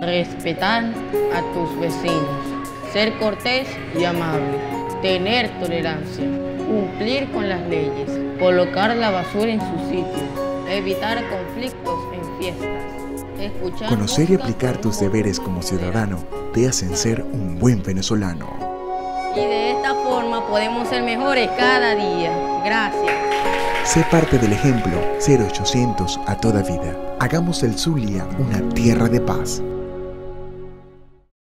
Respetar a tus vecinos, ser cortés y amable, tener tolerancia, cumplir con las leyes, colocar la basura en su sitio, evitar conflictos en fiestas, escuchar. Conocer y aplicar tus deberes como ciudadano te hacen ser un buen venezolano. Y de esta forma podemos ser mejores cada día. Gracias. Sé parte del ejemplo 0800 a toda vida. Hagamos del Zulia una tierra de paz.